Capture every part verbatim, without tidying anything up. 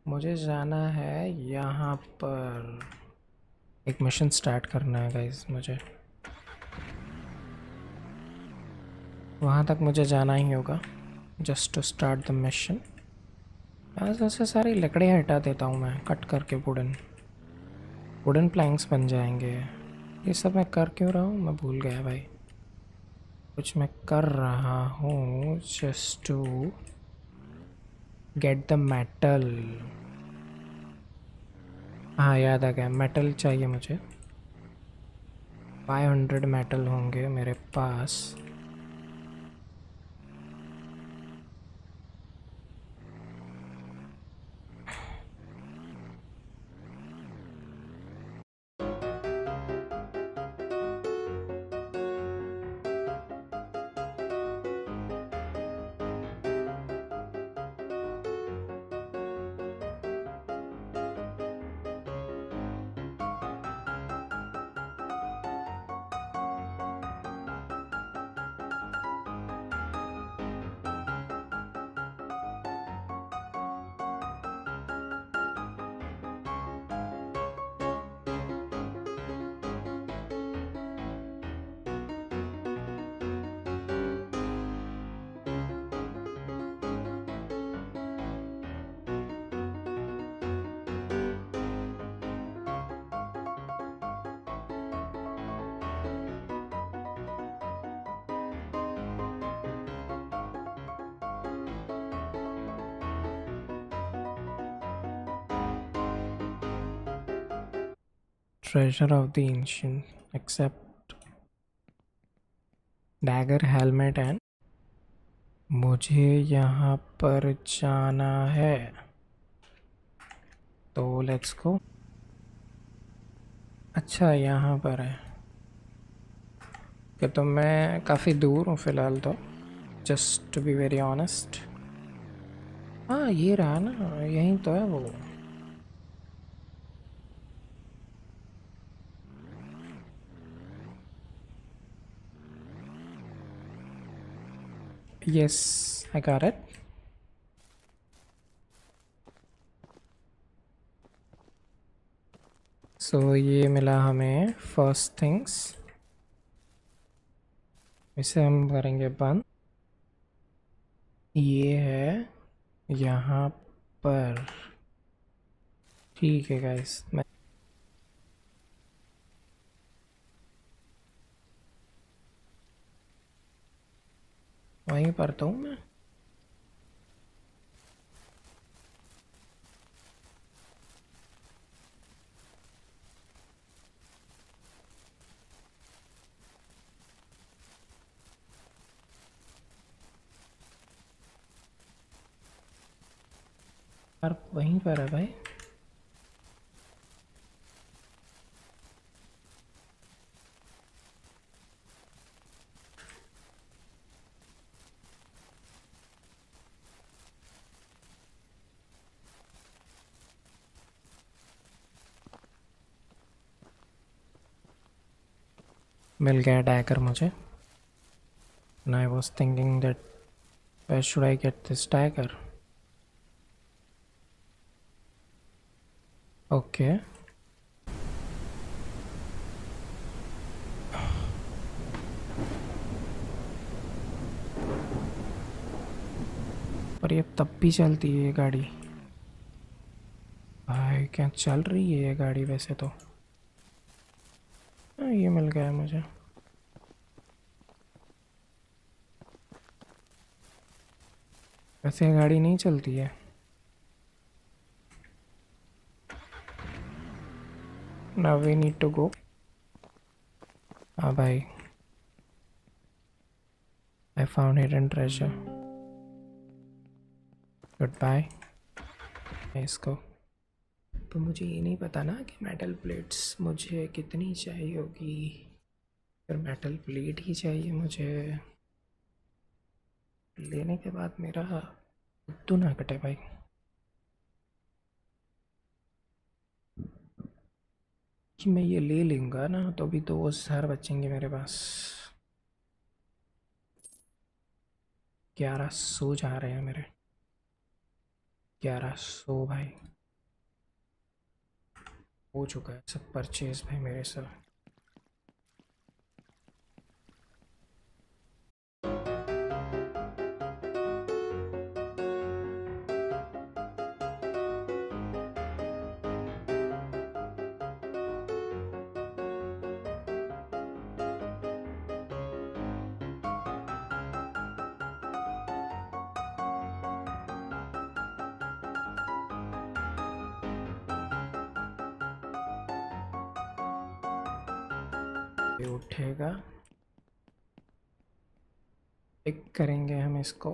मुझे जाना है यहाँ पर। एक मिशन स्टार्ट करना है गाइस मुझे। वहाँ तक मुझे जाना ही होगा just to start the mission. यहाँ से सारी लकड़ियाँ हटा देता हूँ मैं, कट करके वुडन वुडन प्लैंक्स बन जाएंगे। ये सब मैं कर क्यों रहा हूँ मैं भूल गया भाई। कुछ मैं कर रहा हूँ just to get the metal. हाँ याद आ गया, मेटल चाहिए मुझे। फाइव हंड्रेड मेटल होंगे मेरे पास। Treasure of the ancient except dagger helmet and. मुझे यहाँ पर जाना है तो लेट्स गो। अच्छा यहाँ पर है कि तो मैं काफ़ी दूर हूँ फ़िलहाल तो, just to be very honest. हाँ ये रहा ना, यहीं तो है वो। Yes I got it. So ये मिला हमें फर्स्ट थिंग्स, इसे हम करेंगे बंद। ये है यहाँ पर। ठीक है गाइस, मैं वहीं पर तो हूँ मैं। यार वहीं पर है भाई। मिल गया डैगर मुझे। And I was thinking that where should I get this dagger? Okay. पर ये तब भी चलती है ये गाड़ी भाई। क्या चल रही है ये गाड़ी वैसे तो। हाँ ये मिल गया मुझे। वैसे ये गाड़ी नहीं चलती है। Now we need to go। हाँ भाई, I found hidden treasure। Goodbye। इसको तो मुझे ये नहीं पता ना कि मेटल प्लेट्स मुझे कितनी चाहिए होगी। फिर मेटल प्लेट ही चाहिए मुझे। लेने के बाद मेरा बुद्धू ना कटे भाई। कि मैं ये ले लूँगा ना तो भी दो हज़ार बचेंगे मेरे पास। ग्यारह सौ जा रहे हैं मेरे। ग्यारह सौ भाई। हो चुका है सब परचेज भाई मेरे से। ये उठेगा, पिक करेंगे हम इसको।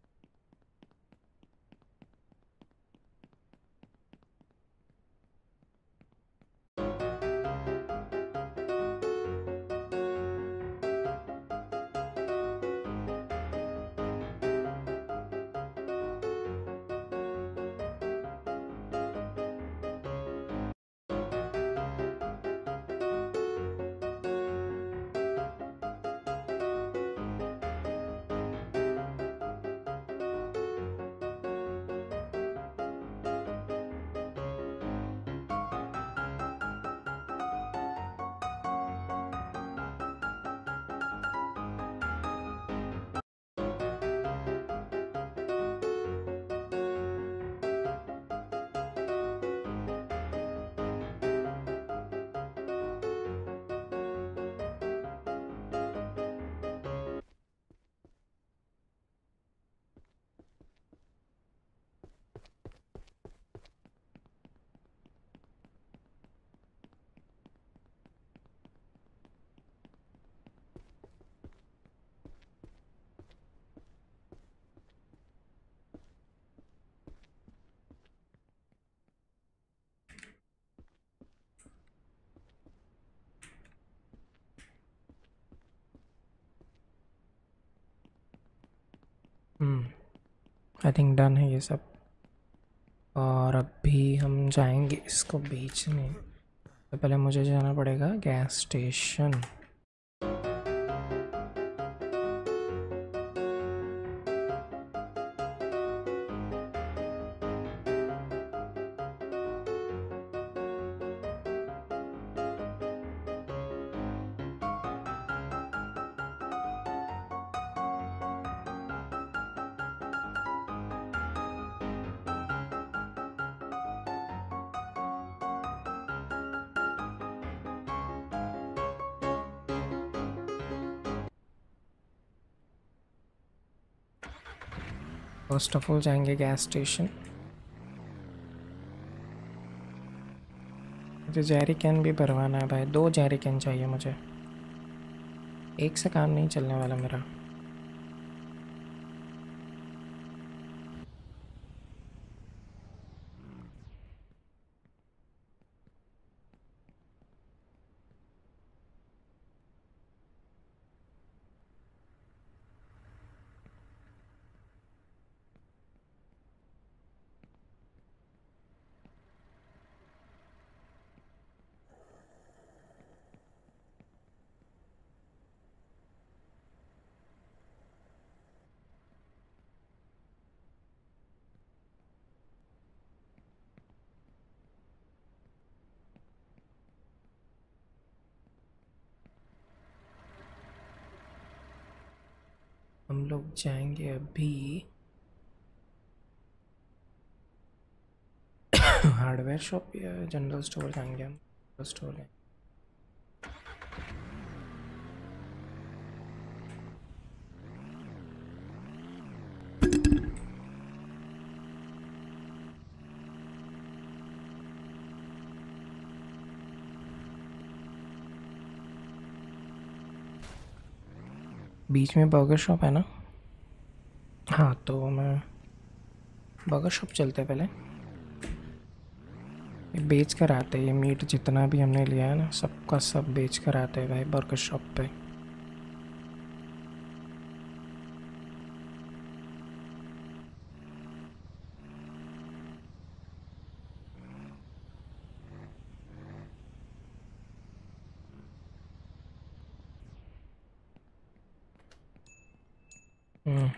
हम्म आई थिंक डन है ये सब। और अभी हम जाएंगे इसको बेचने। तो पहले मुझे जाना पड़ेगा gas station. First of all जाएंगे गैस स्टेशन। मुझे जेरी कैन भी भरवाना है भाई, दो जेरी कैन चाहिए मुझे, एक से काम नहीं चलने वाला मेरा। हम लोग जाएंगे अभी हार्डवेयर शॉप या जनरल स्टोर जाएंगे हम। जनरल स्टोर है। बीच में बर्गर शॉप है ना? हाँ तो मैं बर्गर शॉप चलते पहले, ये बेच कर आते हैं। ये मीट जितना भी हमने लिया है ना सबका सब बेच कर आते हैं भाई बर्गर शॉप पे। हम्म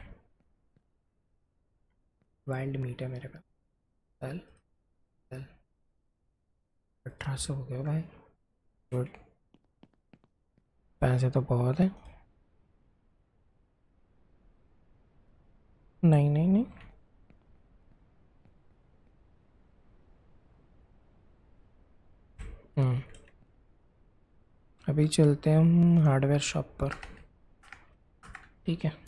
वाइल्ड मीट है मेरे पास। चल चल। अठारह सौ हो गया भाई। गुड। पैसे तो बहुत है। नहीं नहीं नहीं। हम्म। अभी चलते हैं हम हार्डवेयर शॉप पर। ठीक है।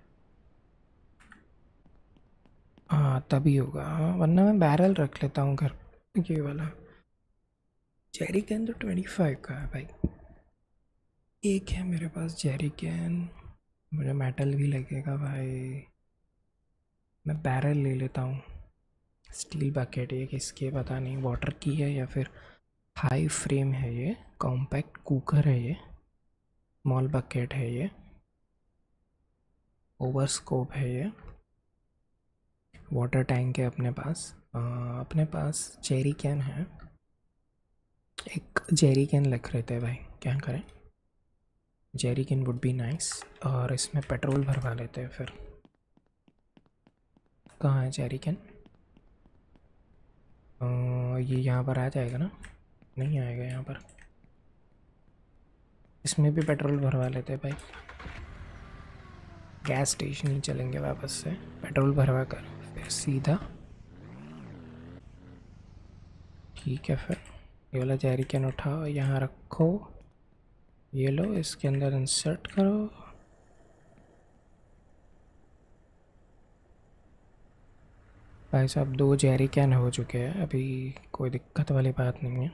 हाँ तभी होगा, हाँ वरना मैं बैरल रख लेता हूँ घर। ये वाला जेरी कैन तो ट्वेंटी फाइव का है भाई। एक है मेरे पास जेरी कैन। मुझे मेटल भी लगेगा भाई। मैं बैरल ले लेता हूँ। स्टील बकेट, ये किसकी है पता नहीं, वाटर की है या फिर हाई फ्रेम है। ये कॉम्पैक्ट कुकर है। ये स्मॉल बकेट है। ये ओवर स्कोप है। ये वाटर टैंक है अपने पास। अ, अपने पास जेरी कैन है। एक जेरी कैन लिख रहे थे भाई, क्या करें। Jerry can would be nice. और इसमें पेट्रोल भरवा लेते हैं फिर। कहाँ है जेरी कैन? ये यहाँ पर आ जाएगा ना? नहीं आएगा यहाँ पर। इसमें भी पेट्रोल भरवा लेते हैं भाई। गैस स्टेशन ही चलेंगे वापस से, पेट्रोल भरवा कर फिर सीधा। ठीक है फिर। ये वाला जेरी कैन उठाओ, यहाँ रखो। ये लो, इसके अंदर इंसर्ट करो। भाई साहब दो जेरी कैन हो चुके हैं अभी। कोई दिक्कत वाली बात नहीं है।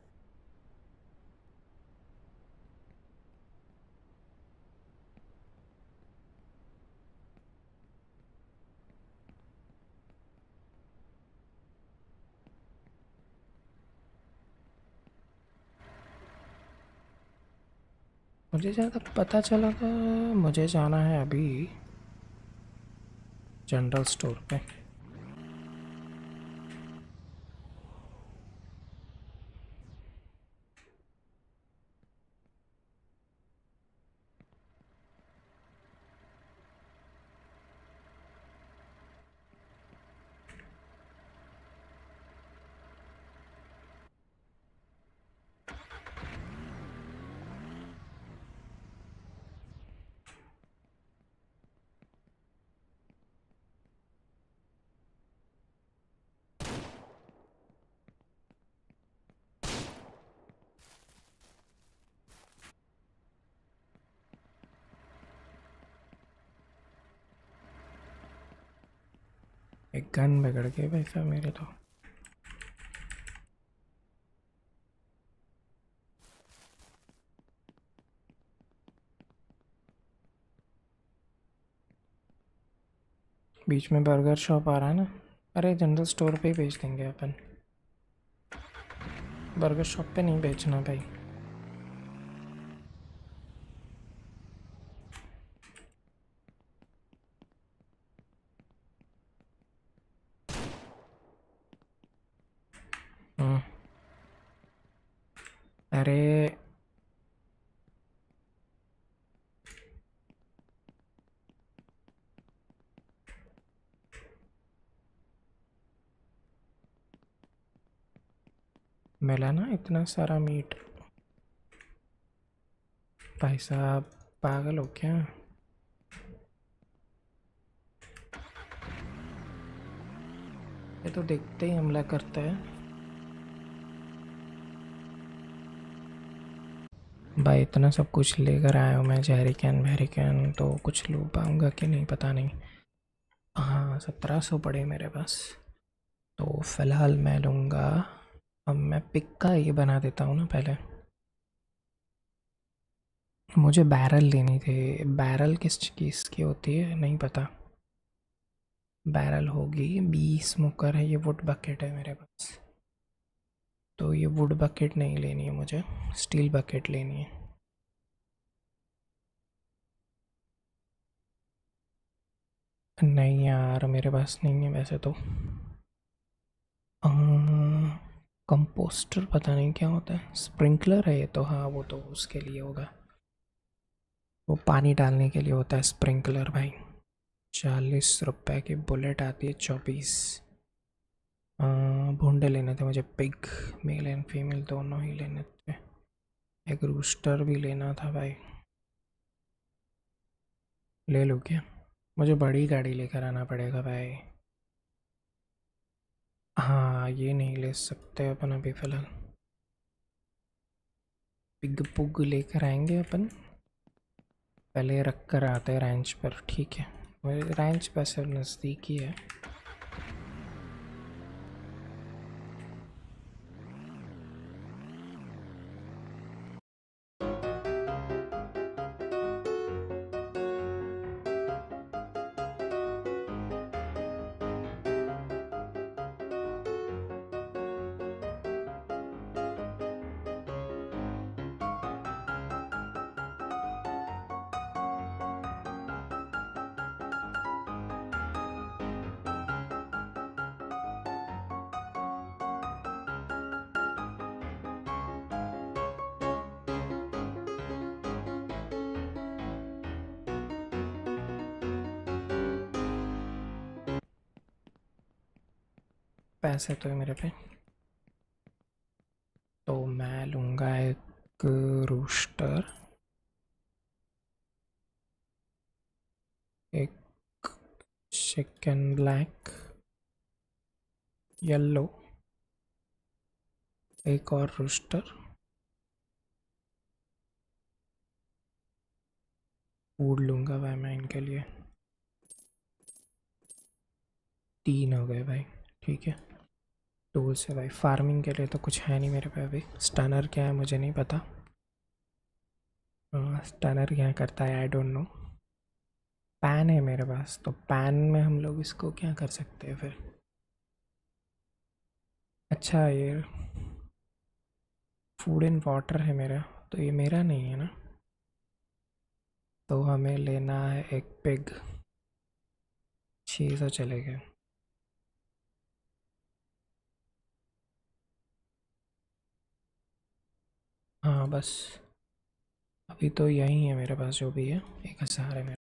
मुझे जहाँ तक पता चला था, मुझे जाना है अभी जनरल स्टोर पे। एक गन बिगड़ गई भाई साहब मेरे तो। बीच में बर्गर शॉप आ रहा है ना। अरे जनरल स्टोर पे ही बेच देंगे अपन। बर्गर शॉप पे नहीं बेचना भाई। हम्म। अरे मिला ना इतना सारा मीट। भाई साहब पागल हो क्या? ये तो देखते ही हमला करता है। भाई इतना सब कुछ लेकर आया हूँ मैं, जेरी कैन वेरी कैन, तो कुछ लूट पाऊंगा कि नहीं पता नहीं। हाँ सत्रह सौ पड़े मेरे पास। तो फिलहाल मैं लूँगा। अब मैं पिक का ये बना देता हूँ ना पहले। मुझे बैरल लेनी थी। बैरल किस चीज़ की होती है नहीं पता। बैरल होगी बी स्मोकर है। ये वुड बकेट है मेरे पास। तो ये वुड बकेट नहीं लेनी है मुझे, स्टील बकेट लेनी है। नहीं यार मेरे पास नहीं है वैसे तो। कंपोस्टर पता नहीं क्या होता है, स्प्रिंकलर है ये तो। हाँ वो तो उसके लिए होगा, वो पानी डालने के लिए होता है स्प्रिंकलर भाई। चालीस रुपए की बुलेट आती है, चौबीस। भूंडे लेने थे मुझे, पिग मेल एंड फीमेल दोनों ही लेने थे। एक रूस्टर भी लेना था भाई। ले लूँ क्या? मुझे बड़ी गाड़ी लेकर आना पड़ेगा भाई। हाँ ये नहीं ले सकते अपन अभी फ़िलहाल। पिग पुग लेकर आएंगे अपन, पहले रख कर आते हैं रैंच पर। ठीक है, मेरे रैंच वैसे नज़दीक ही है। पैसे तो है मेरे पे, तो मैं लूँगा एक रूस्टर, एक चिकन ब्लैक, येलो, एक और रूस्टर, फूड लूँगा भाई मैं इनके लिए। तीन हो गए भाई, ठीक है। टूल्स है भाई, फार्मिंग के लिए तो कुछ है नहीं मेरे पे अभी। स्टनर क्या है मुझे नहीं पता। स्टनर क्या करता है आई डोंट नो। पैन है मेरे पास, तो पैन में हम लोग इसको क्या कर सकते हैं फिर? अच्छा ये फूड एंड वाटर है मेरा, तो ये मेरा नहीं है ना, तो हमें लेना है एक पिग। छः सौ चलेगा। हाँ बस, अभी तो यही है मेरे पास जो भी है, एक हज़ार है मेरा।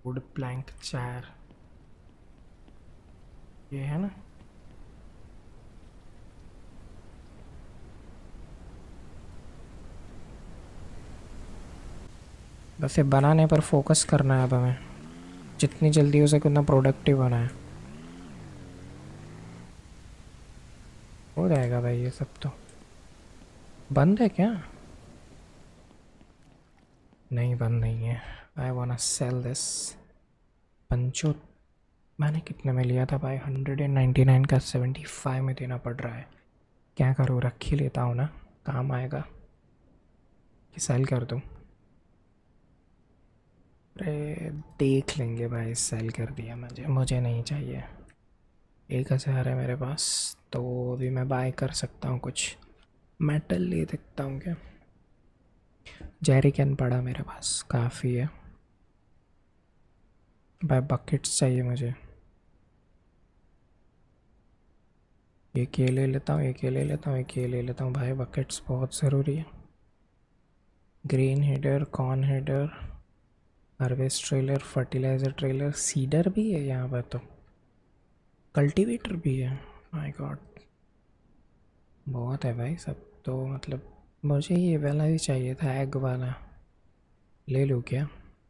वुड प्लैंक चार, ये है ना। बस ये बनाने पर फोकस करना है अब हमें, जितनी जल्दी हो सके उतना प्रोडक्टिव होना है। हो जाएगा भाई ये सब तो। बंद है क्या? नहीं बंद नहीं है। I wanna sell this. पंचो मैंने कितने में लिया था भाई? हंड्रेड एंड नाइन्टी नाइन का सेवेंटी फाइव में देना पड़ रहा है। क्या करूँ, रख ही लेता हूँ ना, काम आएगा। कि सेल कर दूँ? अरे देख लेंगे भाई, सेल कर दिया मुझे, मुझे नहीं चाहिए। एक हज़ार है मेरे पास, तो अभी मैं बाय कर सकता हूँ कुछ। मेटल ले सकता हूँ क्या? जेरी कैन पड़ा मेरे पास, काफ़ी है भाई। बकेट्स चाहिए मुझे। एक ये ले लेता हूँ, एक ये ले लेता हूँ, एक ये ले लेता हूँ भाई। बकेट्स बहुत ज़रूरी है। Grain header, corn header, harvest trailer, fertiliser trailer, seeder भी है यहाँ पर तो, कल्टीवेटर भी है। माय गॉड, बहुत है भाई सब तो। मतलब मुझे ये वाला भी चाहिए था, एग वाला। ले लूँ क्या?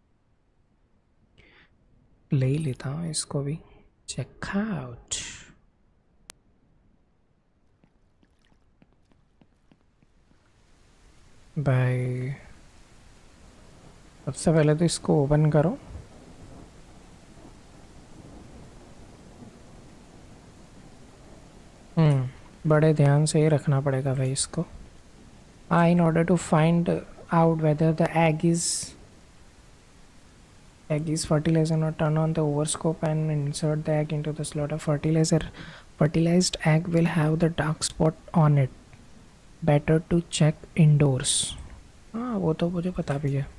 ले ही लेता हूँ इसको भी। चेक आउट भाई। सबसे पहले तो इसको ओपन करो। हम्म बड़े ध्यान से ही रखना पड़ेगा भाई इसको। हाँ, in order to find out whether the egg is egg is fertilizer or not, turn on the overscope and insert the egg into the slot of fertilizer. Fertilized egg will have the dark spot on it. Better to check indoors. हाँ वो तो मुझे पता भी है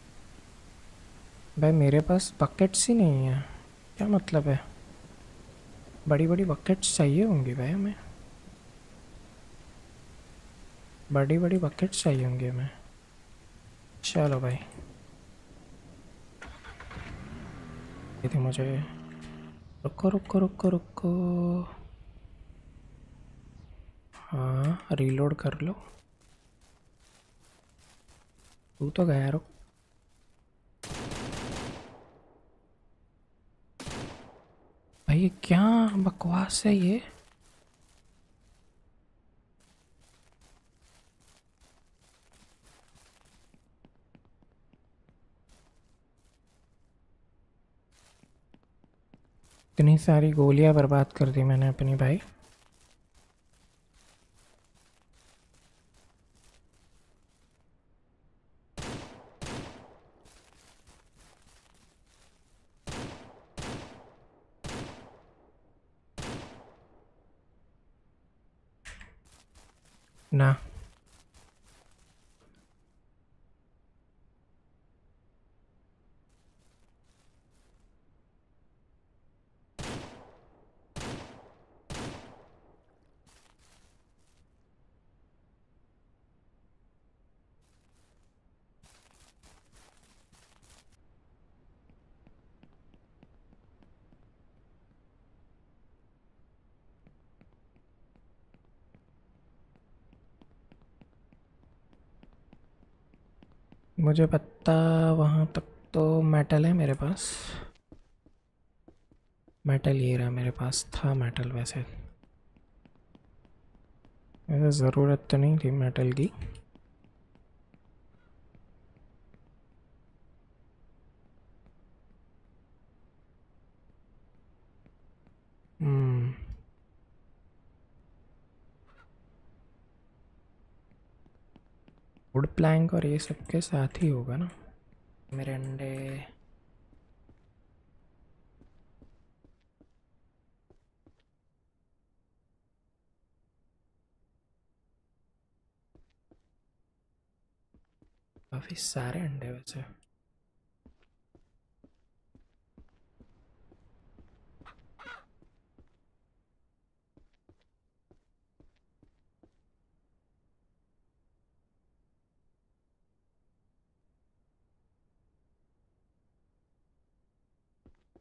भाई। मेरे पास buckets ही नहीं है, क्या मतलब है? बड़ी बड़ी बकेट्स चाहिए होंगी भाई हमें, बड़ी बड़ी बकेट्स चाहिए होंगी हमें। चलो भाई, ये थी मुझे। रुको रुको रुको रुको। हाँ रीलोड कर लो। तू तो गया, रुक। भाई ये क्या बकवास है ये? इतनी सारी गोलियां बर्बाद कर दी मैंने अपनी भाई। ना मुझे पता। वहाँ तक तो मेटल है मेरे पास। मेटल ये रहा मेरे पास, था मेटल वैसे। वैसे ज़रूरत तो नहीं थी मेटल की। हम्म वुड प्लैंक और ये सब के साथ ही होगा ना। मेरे अंडे। काफ़ी सारे अंडे वैसे।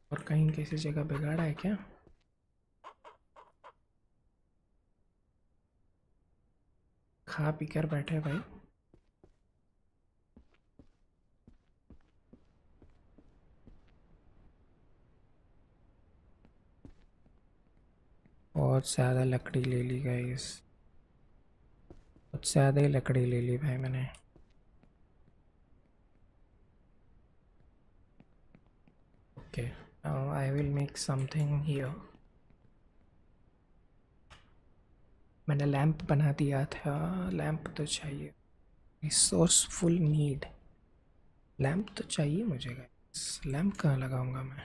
और कहीं किसी जगह बिगाड़ा है क्या? खा पी कर बैठे भाई। बहुत ज़्यादा लकड़ी ले ली गाइस, बहुत ज़्यादा ही लकड़ी ले ली भाई मैंने। Okay, I will make something here. मैंने लैंप बना दिया था, लैंप तो चाहिए, रिसोर्सफुल नीड। लैंप तो चाहिए मुझे गाइस। लैंप कहाँ लगाऊंगा मैं?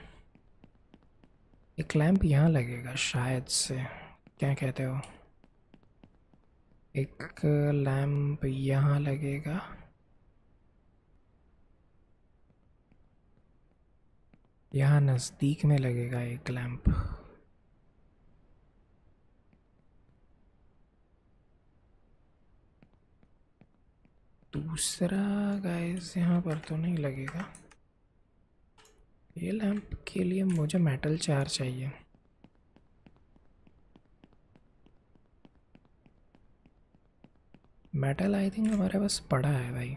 एक लैंप यहाँ लगेगा शायद से, क्या कहते हो? एक लैंप यहाँ लगेगा, यहाँ नज़दीक में लगेगा एक लैंप। दूसरा गाइस यहाँ पर तो नहीं लगेगा। ये लैंप के लिए मुझे मेटल चार चाहिए। मेटल आई थिंक हमारे पास पड़ा है भाई।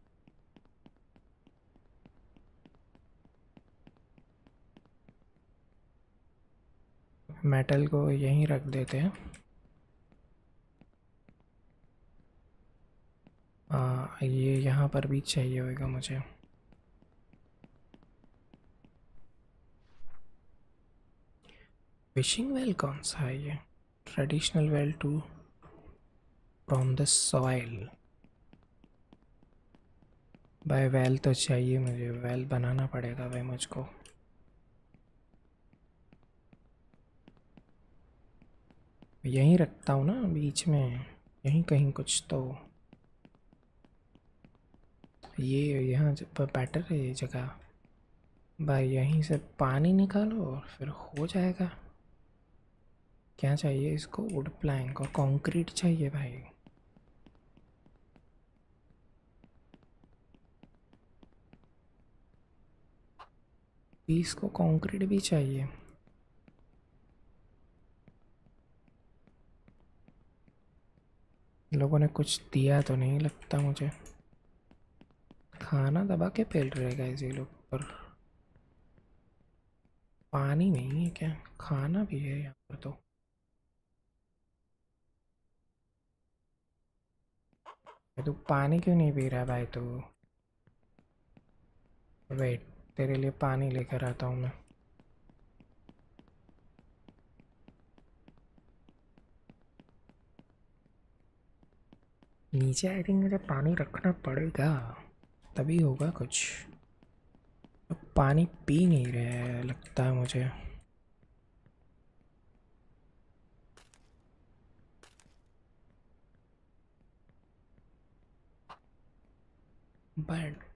मेटल को यहीं रख देते हैं। आ, ये यहाँ पर भी चाहिए होगा मुझे। फिशिंग वेल कौन सा है ये? Traditional well too from the soil. भाई वेल तो चाहिए मुझे, वेल बनाना पड़ेगा भाई मुझको। यहीं रखता हूँ ना बीच में, यहीं कहीं कुछ तो। ये यहाँ बेटर है ये जगह भाई। यहीं से पानी निकालो और फिर हो जाएगा। क्या चाहिए इसको? वुड प्लैंक और कंक्रीट चाहिए भाई। पीस को कंक्रीट भी चाहिए। लोगों ने कुछ दिया तो नहीं लगता मुझे। खाना दबा के पेल रहेगा इसी लोग पर। पानी नहीं है क्या? खाना भी है यहाँ पर तो। तू पानी क्यों नहीं पी रहा भाई तू? वेट, तेरे लिए पानी लेकर आता हूँ मैं। नीचे आई थिंक मुझे पानी रखना पड़ेगा, तभी होगा कुछ। तो पानी पी नहीं रहे लगता है मुझे। बट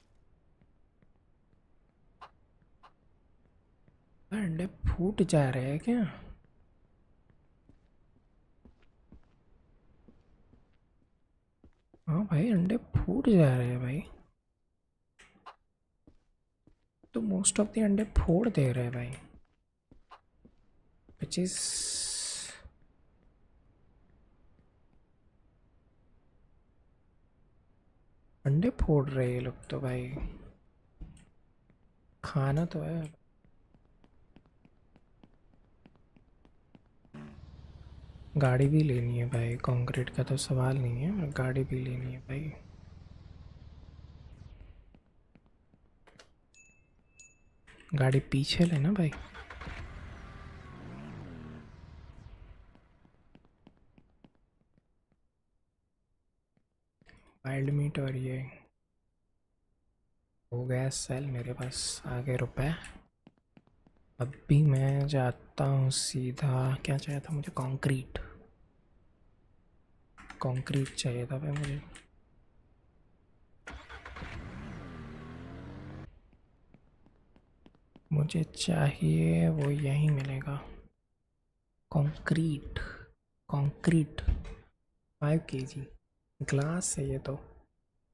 अंडे फूट जा रहे हैं क्या? हाँ भाई, अंडे फूट जा रहे हैं भाई। तो मोस्ट ऑफ द अंडे फोड़ दे रहे हैं भाई, विच इज अंडे फोड़ रहे हैं ये लोग तो भाई। खाना तो है। गाड़ी भी लेनी है भाई, कंक्रीट का तो सवाल नहीं है, पर गाड़ी भी लेनी है भाई। गाड़ी पीछे लेना भाई। वाइल्ड मीट और ये हो गया सेल मेरे पास। आगे रुपए। अभी मैं जाता हूँ सीधा। क्या चाहिए था मुझे? कंक्रीट। कंक्रीट चाहिए था भाई मुझे। मुझे चाहिए वो यहीं मिलेगा। कंक्रीट। कंक्रीट फाइव के जी। ग्लास है ये तो।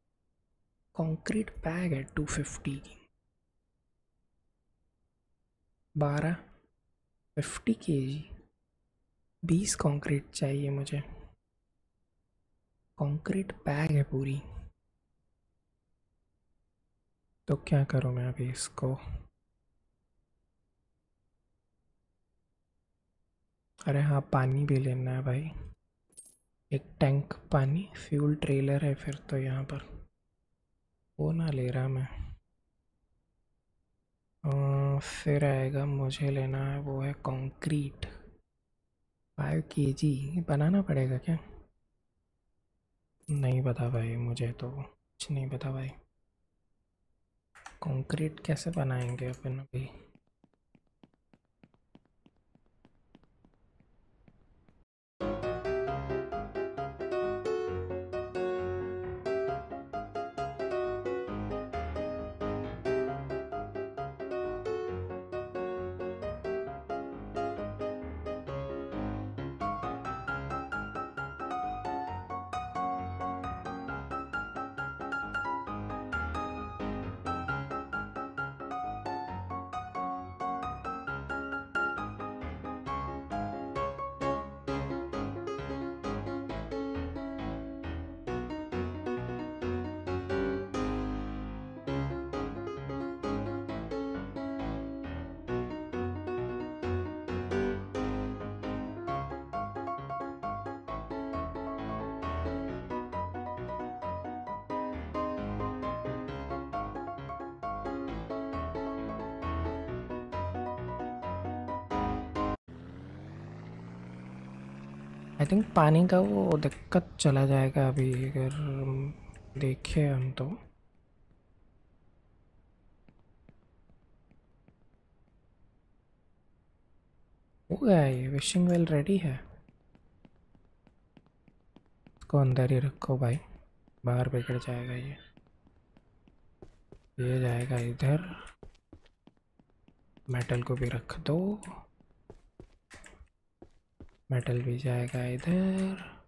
कंक्रीट बैग है टू फिफ्टी की। बारह, फिफ्टी के जी, बीस कंक्रीट चाहिए मुझे। कंक्रीट बैग है पूरी। तो क्या करूँ मैं अभी इसको? अरे हाँ, पानी भी लेना है भाई। एक टैंक पानी, फ्यूल ट्रेलर है फिर तो यहाँ पर। वो ना ले रहा मैं। अ, फिर आएगा मुझे लेना है, वो है कंक्रीट। फाइव के जी बनाना पड़ेगा क्या? नहीं पता भाई, मुझे तो कुछ नहीं पता भाई। कंक्रीट कैसे बनाएंगे अपन अभी? आई थिंक पानी का वो दिक्कत चला जाएगा अभी अगर देखे हम तो। हो गया, ये विशिंग वेल रेडी है। इसको अंदर ही रखो भाई, बाहर बिगड़ जाएगा ये। ये जाएगा इधर। मेटल को भी रख दो, मेटल भी जाएगा इधर।